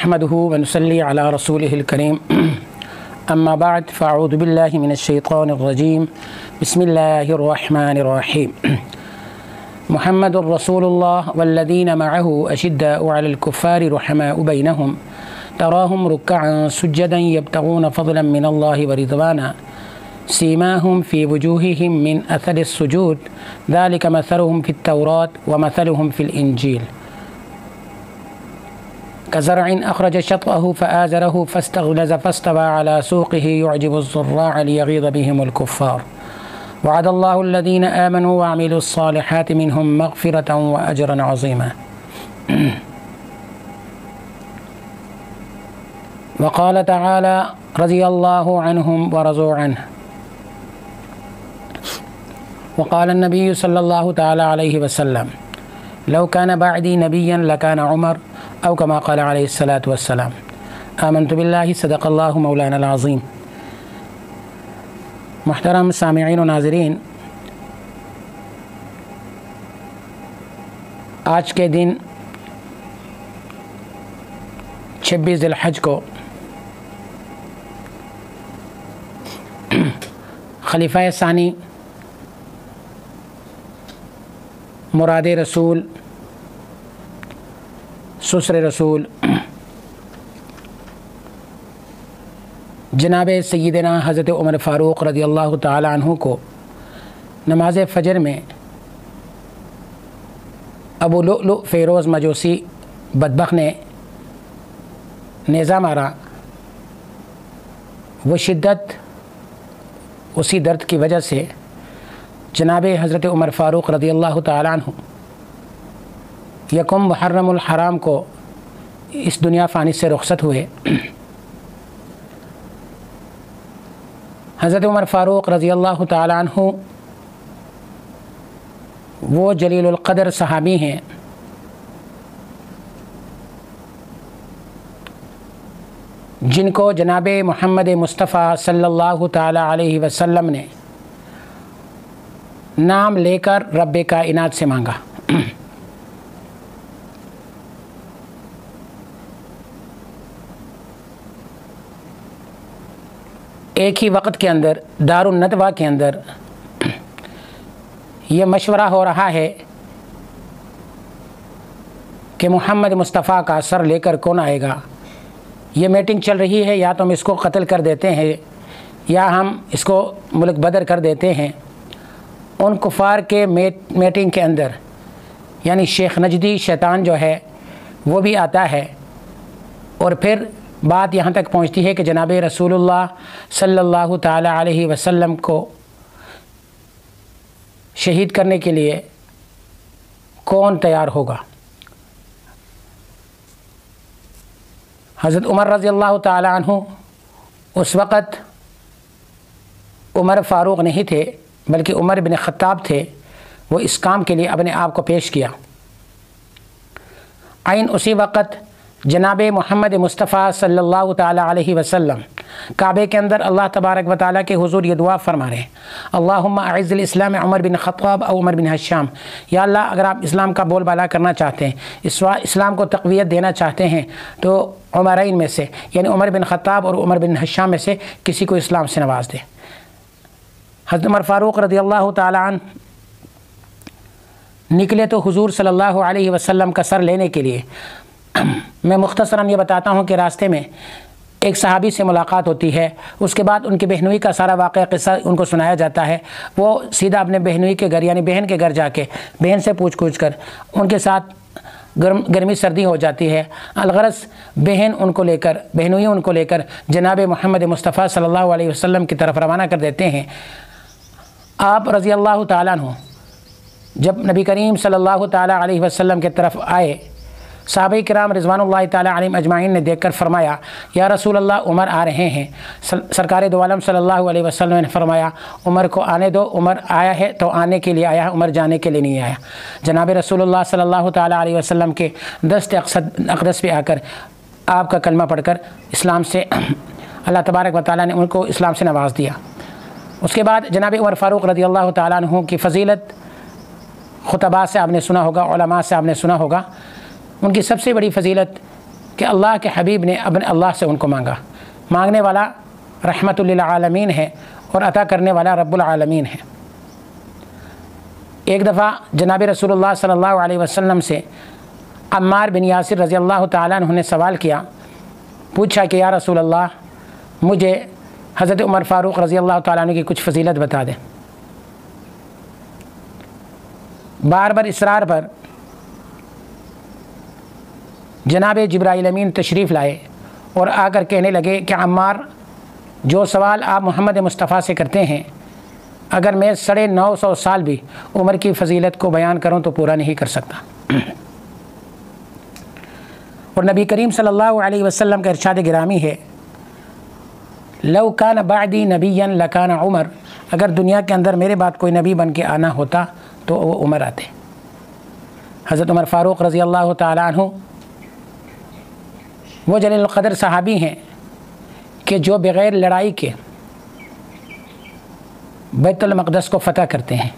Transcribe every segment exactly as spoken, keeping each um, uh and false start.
नहमदुहु व नुसल्ली अला रसूलिहिल करीम अम्मा बाद फ़अऊज़ु बिल्लाहि मिनश्शैतानिर रजीम बिस्मिल्लाहिर रहमानिर रहीम मुहम्मदुर रसूलुल्लाह वल्लज़ीना मअहु अशिद्दाउ अलल कुफ़्फ़ारि रुहमाउ बैनहुम तराहुम रुक्कअन सुज्जदन यब्तगून फ़ज़लन मिनल्लाहि व रिज़वाना सीमाहुम फ़ी वुजूहिहिम मिन अथरिस सुजूद ज़ालिका मसलुहुम फ़ित तौरात व मसलुहुम फ़िल इंजील कज़रअन अख़रज शतअहु फ़आज़रहु फ़स्तग़लज़ फ़स्तवा अला सूक़िहि युअजिबु ज़ुर्राअ लियग़ीज़ बिहिमुल कुफ़्फ़ार वअदल्लाहु अल्लज़ीना आमनू व अमिलुस्सालिहाति मिनहुम मग़फ़िरतन व अजरन अज़ीमा। वक़ाल तआला रज़ियल्लाहु अन्हुम व रज़ू अन्हु वक़ाल नबी सल्लल्लाहु तआला अलैहि वसल्लम लौ कान बअदी नबिय्यन लकान उमर औ कमा क़ाल अलैहिस्सलातु वस्सलाम आमन्तु बिल्लाहि सदक़ल्लाहु मौलाना अज़ीम। मुहतरम सामिईन व नाज़रीन, आज के दिन छब्बीस ज़िलहज को खलीफा सानी मुराद रसूल ससुर रसूल जनाब सय्यदना हज़रत उमर फ़ारूक़ रज़ियल्लाहु ताला अन्हु को नमाज फ़जर में अबू लुअलुअ फ़ेरोज़ मजूसी बदबख़ ने नेज़ा मारा। वो शिद्दत उसी दर्द की वजह से जनाब हज़रत उमर फ़ारूक़ रज़ियल्लाहु ताला अन्हु यकुम मुहर्रमुल हराम को इस दुनिया फ़ानी से रुख़सत हुए। हज़रत उमर फ़ारूक़ रज़ियल्लाहु ताला अन्हु वो जलीलुल क़द्र सहाबी हैं जिनको जनाब मोहम्मद मुस्तफ़ा सल्लल्लाहु ताला अलैहि वसल्लम ने नाम लेकर रब्बे कायनात से मांगा। एक ही वक्त के अंदर दारुन नदवा के अंदर ये मशवरा हो रहा है कि मोहम्मद मुस्तफ़ा का सर लेकर कौन आएगा। ये मीटिंग चल रही है, या तो हम इसको कत्ल कर देते हैं या हम इसको मुल्क बदर कर देते हैं। उन कुफ़ार के मीटिंग के अंदर यानी शेख नजदी शैतान जो है वो भी आता है और फिर बात यहाँ तक पहुँचती है कि जनाब रसूलुल्लाह सल्लल्लाहु ताला अलैहि वसल्लम को शहीद करने के लिए कौन तैयार होगा। हज़रत उमर रज़ियल्लाहु ताला अन्हु उस वक़्त उमर फ़ारूक़ नहीं थे बल्कि उमर बिन ख़त्ताब थे। वो इस काम के लिए अपने आप को पेश किया। आइन उसी वक़्त जनाब मोहम्मद मुस्तफ़ा सल्लल्लाहु ताला अलैहि वसल्लम काबे के अंदर अल्लाह तबारक व तआला के हुज़ूर ये दुआ फरमा रहे हैं, अल्लाहुम्मा अइज़्ज़िल इस्लाम उमर बिन ख़त्ताब और उमर बिन हश्शाम। या अल्लाह, अगर आप इस्लाम का बोलबाला करना चाहते हैं, इस्लाम को तक़वियत देना चाहते हैं, तो उमरैन में से यानी उमर बिन ख़त्ताब और उमर बिन हश्शाम में से किसी को इस्लाम से नवाज दें। हज़रत उमर फ़ारूक़ रज़ियल्लाहु ताला अन्हु निकले तो हुज़ूर सल्लल्लाहु अलैहि वसल्लम का सर लेने के लिए। मैं मुख्तसरन ये बताता हूँ कि रास्ते में एक सहाबी से मुलाकात होती है। उसके बाद उनकी बहनोई का सारा वाक़या क़िस्सा उनको सुनाया जाता है। वो सीधा अपने बहनोई के घर यानी बहन के घर जाके बहन से पूछ पूछ कर उनके साथ गर्म गर्मी सर्दी हो जाती है। अलगरस बहन उनको लेकर बहनोई उनको लेकर जनाब मोहम्मद मुस्तफ़ा सल्लल्लाहु अलैहि वसल्लम की तरफ रवाना कर देते हैं। आप रज़ियल्लाहु ताला अन्हु जब नबी करीम सल्लल्लाहु ताला अलैहि वसल्लम की तरफ आए, सहाबा किराम रिज़वानुल्लाहि ताला अलैहिम अजमाइन ने देखकर फरमाया, या रसूल अल्लाह, उमर आ रहे हैं। सरकार दो आलम सल्लल्लाहु अलैहि वसल्लम ने फरमाया, उमर को आने दो, उमर आया है तो आने के लिए आया है, उमर जाने के लिए नहीं आया। जनाब रसूलुल्लाह सल्लल्लाहु ताला अलैहि वसल्लम के दस्त अक़दस पे आकर आपका कलमा पढ़कर इस्लाम से अल्लाह तबारक व तआला ने उनको इस्लाम से नवाज दिया। उसके बाद जनाब उमर फ़ारूक़ रज़ियल्लाहु ताला अन्हु की फ़जीलत खुतबा से आपने सुना होगा, उलमा से आपने सुना होगा। उनकी सबसे बड़ी फ़जीलत कि अल्लाह के हबीब ने अपने अल्लाह से उनको मांगा। मांगने वाला रहमतुल लिल आलमीन है और अता करने वाला रब्बुल आलमीन है। एक दफ़ा जनाब रसूलुल्लाह सल्लल्लाहु अलैहि वसल्लम से अम्मार बिन यासिर रज़ी अल्लाह ताला अन्हु ने सवाल किया, पूछा कि या रसूल अल्लाह, मुझे हज़रत उमर फ़ारूक रज़ी अल्लाह ताला अन्हु की कुछ फ़जीलत बता दें। बार बार इसरार पर जनाब जिब्राइल अमीन तशरीफ़ लाए और आकर कहने लगे कि अम्मार, जो सवाल आप मोहम्मद मुस्तफ़ा से करते हैं, अगर मैं साढ़े नौ सौ साल भी उमर की फ़जीलत को बयान करूं तो पूरा नहीं कर सकता। और नबी करीम सल्लल्लाहु अलैहि वसल्लम का इरशाद गिरामी है, लौ कान बादी नबीयन लकान उमर, अगर दुनिया के अंदर मेरे बाद कोई नबी बन के आना होता तो वो उमर आते। हज़रत उमर फ़ारूक रज़ी अल्लाह ताला अन्हु वो जलील क़दर सहाबी हैं कि जो बग़ैर लड़ाई के बैतुल मक़दस को फ़तह करते हैं।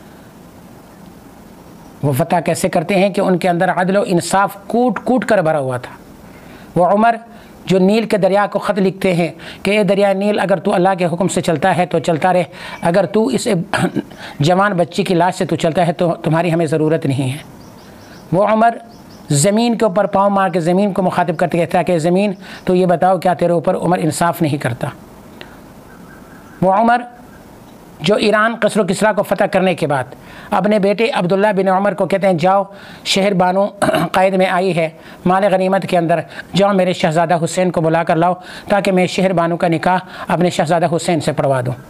वो फ़तह कैसे करते हैं कि उनके अंदर अदल व इंसाफ कूट कूट कर भरा हुआ था। वो उमर जो नील के दरिया को ख़त लिखते हैं कि ये दरिया नील, अगर तू अल्लाह के हुक्म से चलता है तो चलता रहे, अगर तू इस जवान बच्ची की लाश से तू चलता है तो तुम्हारी हमें ज़रूरत नहीं है। वो उमर ज़मीन के ऊपर पाँव मार के ज़मीन को मुखातिब करते कहता है कि ज़मीन, तो ये बताओ क्या तेरे ऊपर उमर इंसाफ नहीं करता। वो उमर जो ईरान कसरो किसरा को फ़तह करने के बाद अपने बेटे अब्दुल्ला बिन उमर को कहते हैं, जाओ शहर बानो क़ैद में आई है माल गनीमत के अंदर, जाओ मेरे शहज़ादा हुसैन को बुला कर लाओ ताकि मैं शहर बानो का निकाह अपने शहज़ादा हुसैन से पढ़वा दूँ।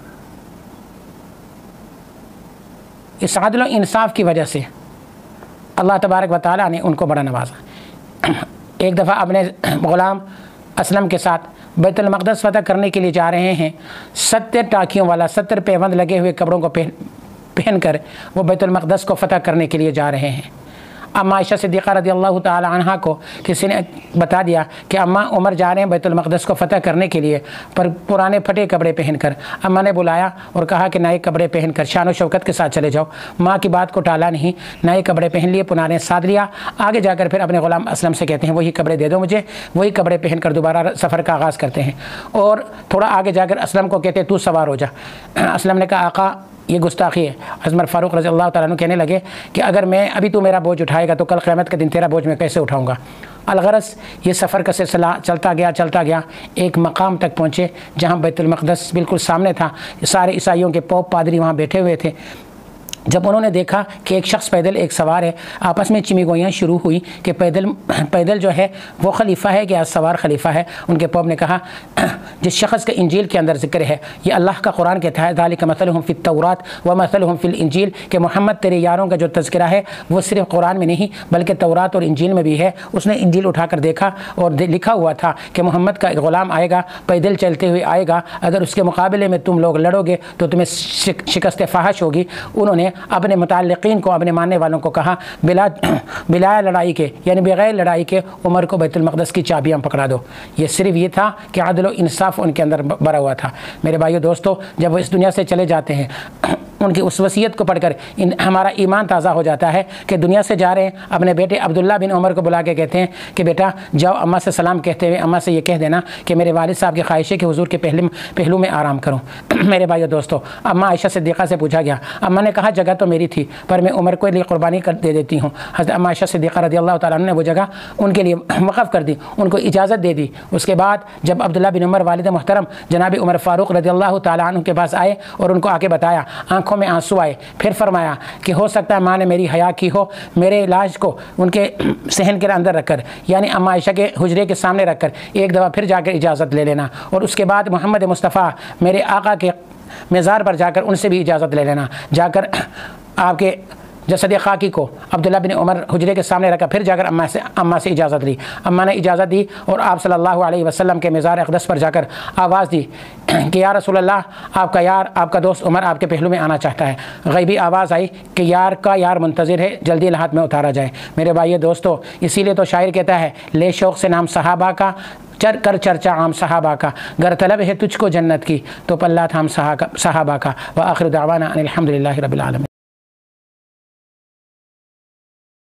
इस अदल व इंसाफ की वजह से अल्लाह तबारक व तआला ने उनको बड़ा नवाजा। एक दफ़ा अपने ग़ुलाम असलम के साथ बैतुल मक़दस फ़तह करने के लिए जा रहे हैं। सत्तर टाँकियों वाला, सत्तर पैबंद लगे हुए कपड़ों को पहन पहन कर वो बैतुल मक़दस को फ़तह करने के लिए जा रहे हैं। अम्मा आयशा सिद्दीक़ा रज़ी अल्लाह ताला अन्हा को किसी ने बता दिया कि अम्मा उमर जा रहे हैं बैतुल मक़दस को फ़तह करने के लिए, पर पुराने फटे कपड़े पहनकर। अम्मा ने बुलाया और कहा कि नए कपड़े पहनकर शान व शौकत के साथ चले जाओ। माँ की बात को टाला नहीं, नए कपड़े पहन लिए, पुराने साध लिया। आगे जाकर फिर अपने ग़ुलाम असलम से कहते हैं, वही कपड़े दे दो मुझे। वही कपड़े पहनकर दोबारा सफ़र का आगाज़ करते हैं और थोड़ा आगे जाकर असलम को कहते हैं, तू सवार हो जा। असलम ने कहा, आका ये गुस्ताखी है। हज़रत फ़ारूक रज़ी अल्लाह ताला अन्हु कहने लगे कि अगर मैं अभी तू मेरा बोझ उठाएगा तो कल क़यामत के दिन तेरा बोझ मैं कैसे उठाऊँगा। अलगरस ये सफ़र का सिलसिला चलता गया चलता गया एक मकाम तक पहुँचे जहाँ बैतुल मक़दस बिल्कुल सामने था। सारे ईसाइयों के पोप पादरी वहाँ बैठे हुए थे। जब उन्होंने देखा कि एक शख्स पैदल एक सवार है, आपस में चिमीगोइयाँ शुरू हुई कि पैदल पैदल जो है वो खलीफा है कि सवार खलीफा है। उनके पोप ने कहा, जिस शख्स के इंजील के अंदर ज़िक्र है, ये अल्लाह का कुरान कहता है, ज़ालिका मसलुहुम फ़ित तौरात व मसलुहुम फ़िल इंजील, कि मोहम्मद तेरे यारों का जो तज़किरा है वो सिर्फ कुरान में नहीं बल्कि तौरात और इंजील में भी है। उसने इंजील उठाकर देखा और लिखा हुआ था कि मोहम्मद का एक ग़ुलाम आएगा, पैदल चलते हुए आएगा, अगर उसके मुकाबले में तुम लोग लड़ोगे तो तुम्हें शिकस्त फ़ाहश होगी। उन्होंने अपने मुताल्लिक़ीन को, अपने मानने वालों को कहा, बिला बिला लड़ाई के यानी बग़ैर लड़ाई के उमर को बैतुल मक़दस की चाबियाँ पकड़ा दो। ये सिर्फ ये था कि अदल व इंसाफ उनके अंदर भरा हुआ था। मेरे भाइयों दोस्तों, जब वो इस दुनिया से चले जाते हैं, उनकी उस वसीयत को पढ़कर इन हमारा ईमान ताज़ा हो जाता है कि दुनिया से जा रहे हैं। अपने बेटे अब्दुल्ला बिन उमर को बुला के कहते हैं कि बेटा जाओ अम्मा से सलाम कहते हुए अम्मा से ये कह देना कि मेरे वालिद साहब की ख्वाहिश है कि हुजूर के पहले पहलू में आराम करूं। मेरे भाइयों दोस्तों, अम्मा आयशा सिद्दीक़ा से पूछा गया। अम्मा ने कहा, जगह तो मेरी थी पर मैं उमर को लिए कुर्बानी कर दे देती हूँ। हज़रत अम्मा आयशा सिद्दीक़ा रज़ी अल्लाह ताला अन्हा ने वो जगह उनके लिए वक़फ़ कर दी, उनको इजाज़त दे दी। उसके बाद जब अब्दुल्ला बिन उमर वालिद मोहतरम जनाब उमर फ़ारूक रज़ी अल्लाह ताला अन्हु के पास आए और उनको आके बताया, आँखों में आंसू आए। फिर फरमाया कि हो सकता है माँ ने मेरी हया की हो, मेरे इलाज को उनके सहन के अंदर रखकर यानी अम्मा आयशा के हुजरे के सामने रखकर एक दफ़ा फिर जाकर इजाज़त ले लेना, और उसके बाद मोहम्मद मुस्तफ़ा मेरे आका के मज़ार पर जाकर उनसे भी इजाज़त ले लेना। जाकर आपके जसद खाकी को अब्दुल्ला बिन उमर हुजरे के सामने रखा, फिर जाकर अम्मा से अम्मा से इजाज़त ली। अम्मा ने इजाज़त दी और आप सल्लल्लाहु अलैहि वसल्लम के मज़ार अक़दस पर जाकर आवाज़ दी कि या रसूल अल्लाह, आपका यार, आपका दोस्त उमर आपके पहलू में आना चाहता है। गैबी आवाज़ आई कि यार का यार मुंतज़िर है, जल्दी हाथ में उतारा जाए। मेरे भाइयों दोस्तों, इसीलिए तो शायर कहता है, ले शौक़ से नाम सहाबा का, चर कर चर्चा आम सहाबा का, गर तलब है तुझको जन्नत की तो पल्ला थाम सहाबा का। व आखिर दावाना अनिल हम्दुलिल्लाहि रब्बिल आलमीन।